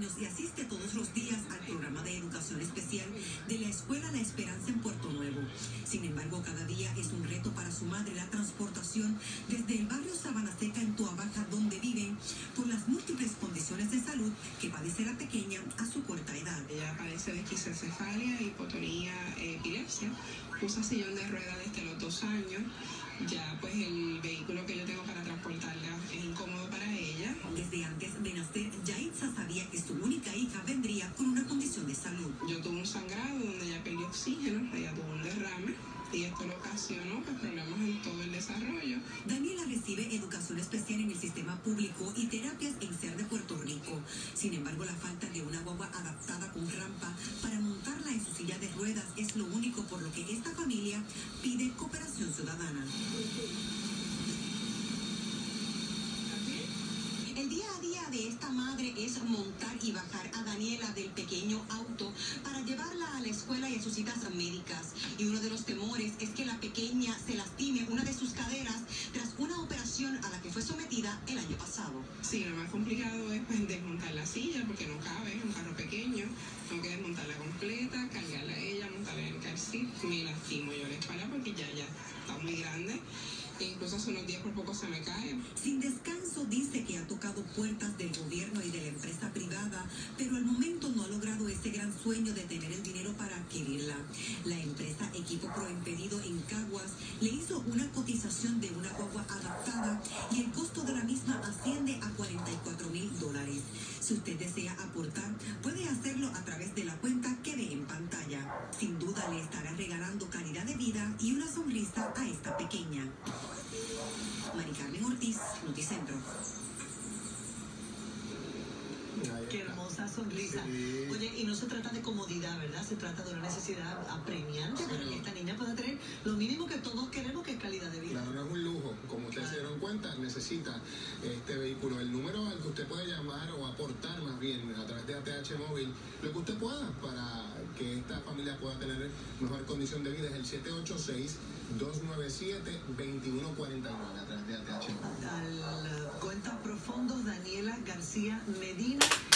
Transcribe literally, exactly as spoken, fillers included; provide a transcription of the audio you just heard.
años y asiste todos los días al programa de educación especial de la Escuela La Esperanza en Puerto Nuevo. Sin embargo, cada día es un reto para su madre la transportación desde el barrio Sabana Seca en Toa Baja, donde viven, por las múltiples condiciones de salud que padece la pequeña a su corta edad. Ella padece de esquistocefalia, hipotonía, eh, epilepsia, usa sillón de ruedas desde los dos años. Ya pues el vehículo que yo tengo para transportarla es incómodo para ella. Desde antes de nacer, Yaitza sabía que su única hija vendría con una condición de salud. Yo tuve un sangrado donde ella perdió oxígeno, ella tuvo un derrame y esto lo ocasionó pues, problemas en todo el desarrollo. Daniela recibe educación especial en el sistema público y terapias en C E R de Puerto Rico. Sin embargo, la falta de una guagua adaptada con rampa para montarla en su silla de ruedas es lo único por lo que esta familia pide cooperación ciudadana. El día a día de esta madre es montar y bajar a Daniela del pequeño auto para llevarla a la escuela y a sus citas médicas. Y uno de los temores es que la pequeña se lastime una de sus caderas tras una operación a la que fue sometida el año pasado. Sí, lo más complicado es pues, desmontar la silla porque no cabe, es un carro pequeño. Tengo que desmontarla completa, cargarla a ella, montarla en el car seat. Me lastimo yo la espalda porque ya, ya está muy grande. E incluso hace unos días por poco se me cae. Sin descanso dice que ha tocado puertas del gobierno y de la empresa privada, pero al momento no ha logrado ese gran sueño de tener el dinero para adquirirla. La empresa Equipo Proimpedido en Caguas le hizo una cotización de una guagua adaptada y el costo de la misma asciende a cuarenta y cuatro mil dólares. Si usted desea aportar, puede hacerlo a través de la cuenta que ve en pantalla. Sin duda le estará regalando calidad de vida y una sonrisa a esta pequeña. Mari Carmen Ortiz, Noticentro. Qué hermosa sonrisa. Sí. Oye, y no se trata de comodidad, ¿verdad? Se trata de una necesidad apremiante sí, para que esta niña pueda tener lo mínimo que todos queremos, que es calidad de vida. Claro, no es un lujo. Como ustedes claro. se dieron cuenta, necesita este vehículo. El número al que usted puede llamar o aportar más bien a través de A T H Móvil, lo que usted pueda para que esta familia pueda tener mejor condición de vida es el siete ocho seis, dos nueve siete, dos uno cuatro nueve a través de A T H Móvil. Al cuentas profundos, Daniela García Medina.